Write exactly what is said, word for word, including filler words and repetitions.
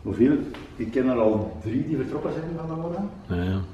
Hoeveel? Ik ken er al drie die vertrokken zijn van Angola. Ja, ja.